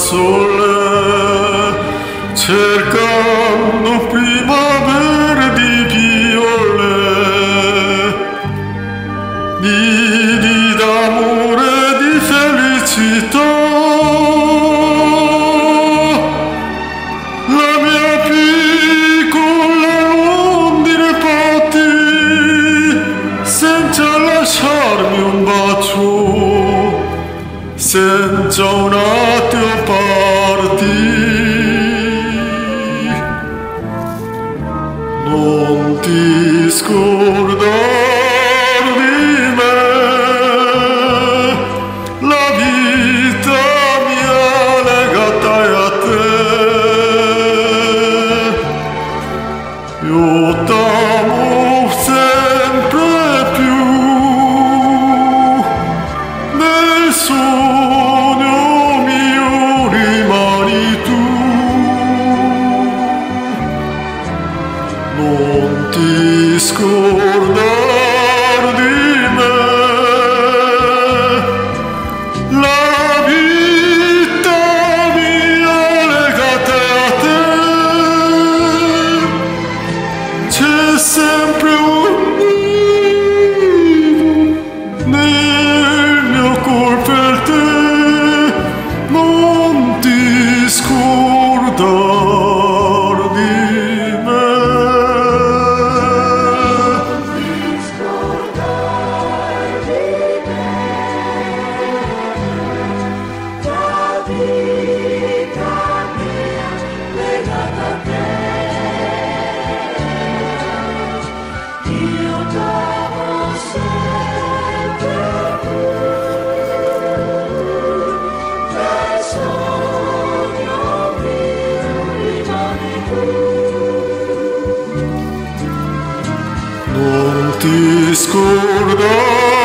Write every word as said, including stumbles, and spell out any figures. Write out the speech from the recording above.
sole, cercando primavere di viole, nidi d'amore e di felicità. La mia piccola rondine patti, senza lasciarmi un bacio, senza un attimo parti. Non ti scordar di me, la vita mia legata è a te. Io t'amo sempre più, nel sogno mio rimani tu. Non ti scordar di me, la vita mia legata a te. C'è sempre un nido nel mio cuore per te. Non ti scordar di me. Non ti scordare